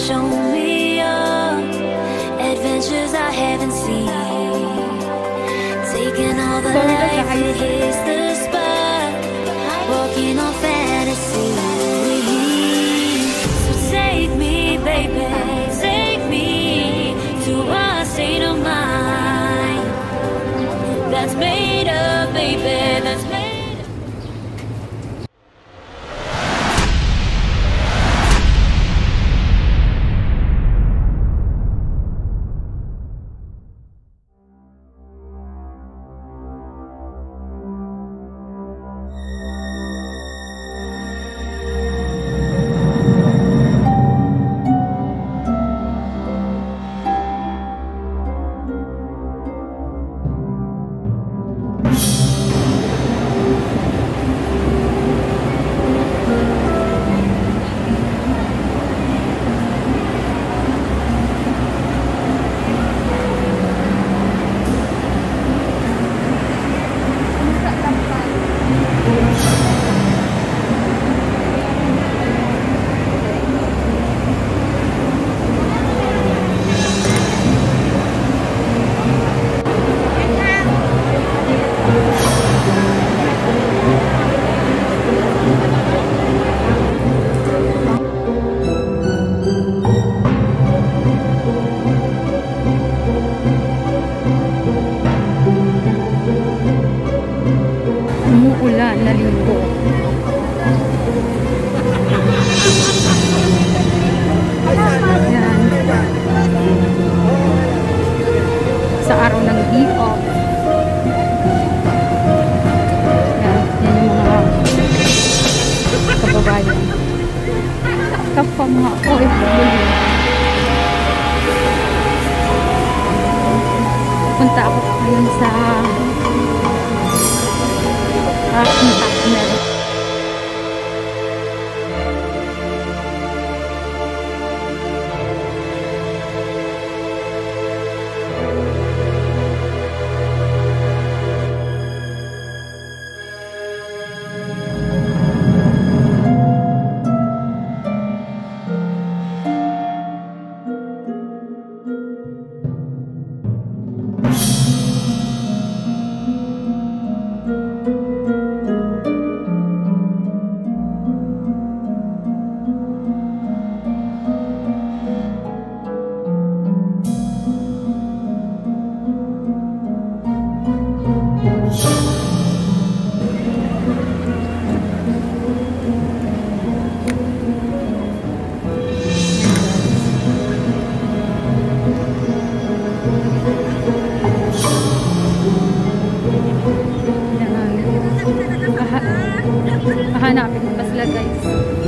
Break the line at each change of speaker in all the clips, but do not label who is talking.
show me your adventures I haven't seen. Taking all the life that hits the spot, walking on fantasy. So take me, baby, take me to a state of mind that's made up, baby, that's made up.
Umuulan na linggo. Yan. Sa araw ng day-off. Yan. Yan yung mga kababayan. Kapwa mga OFW. Punta ako ngayon sa aking partner. Hanapin mo pa sila, guys.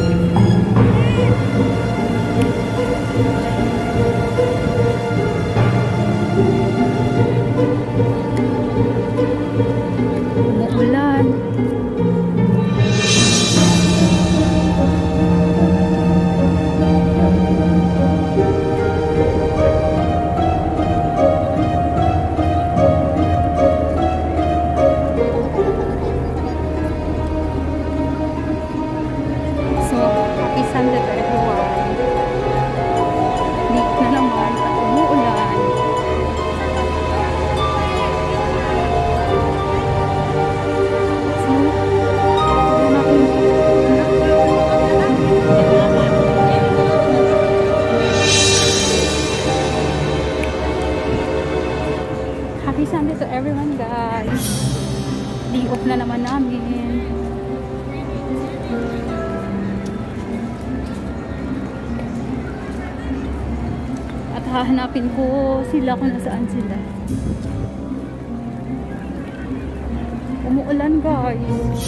Umuulan. Sunday to everyone. Late na naman at umuulan. So, happy Sunday to everyone, guys. Day off na naman namin. Hahanapin ko sila kung nasaan sila. Umuulan, guys.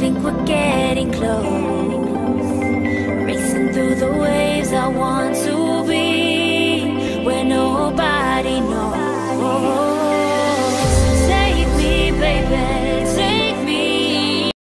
think we're getting close. Racing through the waves, I want to be where nobody